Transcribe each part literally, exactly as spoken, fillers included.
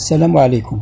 السلام عليكم.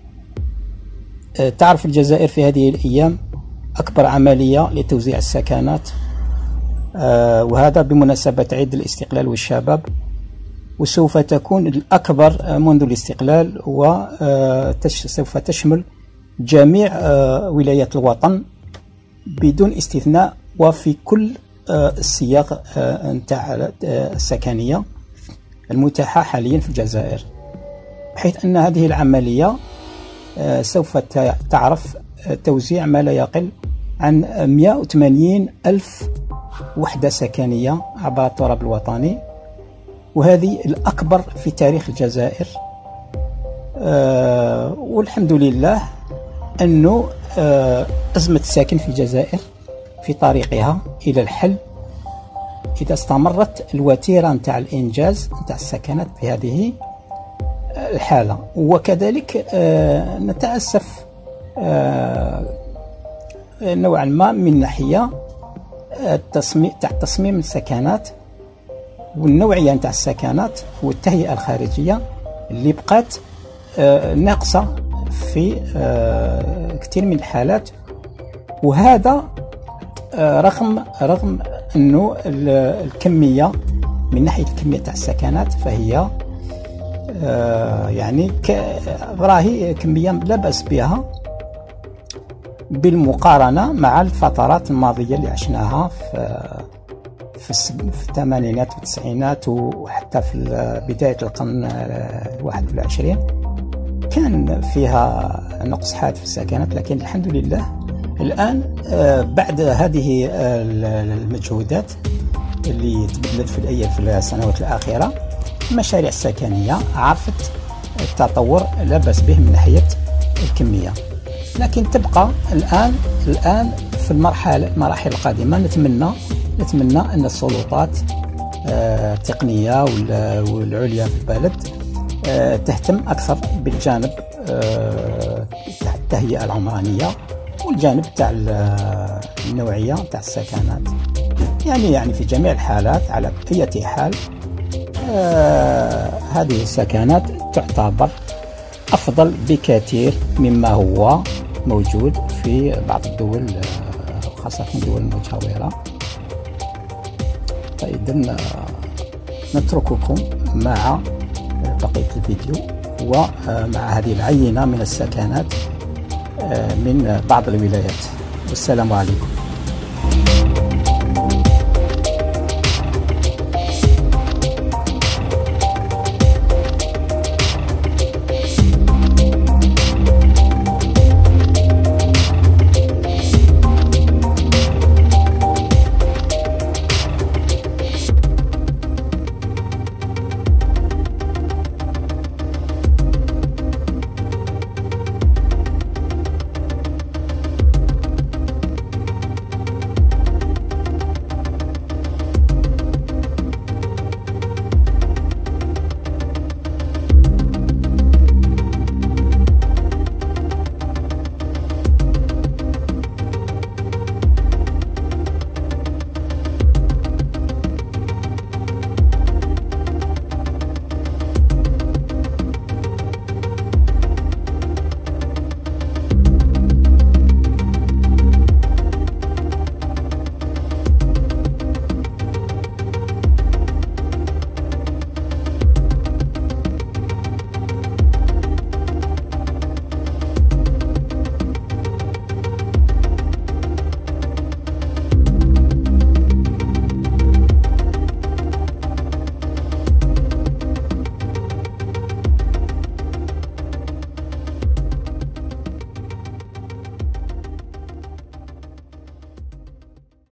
تعرف الجزائر في هذه الأيام أكبر عملية لتوزيع السكنات، وهذا بمناسبة عيد الاستقلال والشباب، وسوف تكون الأكبر منذ الاستقلال، وسوف تشمل جميع ولايات الوطن بدون استثناء وفي كل السياق نتاع السكنية المتاحة حاليا في الجزائر، بحيث أن هذه العملية سوف تعرف توزيع ما لا يقل عن مئة وثمانين ألف وحدة سكنية عبر التراب الوطني، وهذه الأكبر في تاريخ الجزائر. أه والحمد لله أنه أه أزمة الساكن في الجزائر في طريقها إلى الحل إذا استمرت الوتيرة نتاع الإنجاز نتاع السكنات في هذه الحالة. وكذلك أه نتأسف أه نوعا ما من ناحية التصميم تاع تصميم السكنات والنوعية نتاع السكنات والتهيئة الخارجية اللي بقات آه ناقصة في آه كثير من الحالات، وهذا آه رغم رغم انه الكمية من ناحية الكمية تاع السكنات فهي آه يعني راهي كمية لا بأس بها بالمقارنة مع الفترات الماضية اللي عشناها في في الثمانينات والتسعينات وحتى في بداية القرن الواحد والعشرين كان فيها نقص حاد في السكنات. لكن الحمد لله الآن بعد هذه المجهودات اللي تبذلت في الأيام في السنوات الأخيرة، المشاريع السكنية عرفت التطور لا بأس به من ناحية الكمية، لكن تبقى الآن الآن في المرحلة المراحل القادمة نتمنى نتمنى أن السلطات التقنية والعليا في البلد تهتم أكثر بالجانب تاع التهيئة العمرانية والجانب تاع النوعية تاع السكنات، يعني يعني في جميع الحالات على أي حال هذه السكنات تعتبر أفضل بكثير مما هو موجود في بعض الدول خاصة الدول المجاورة. فإذا نترككم مع بقية الفيديو ومع هذه العينة من السكنات من بعض الولايات، والسلام عليكم.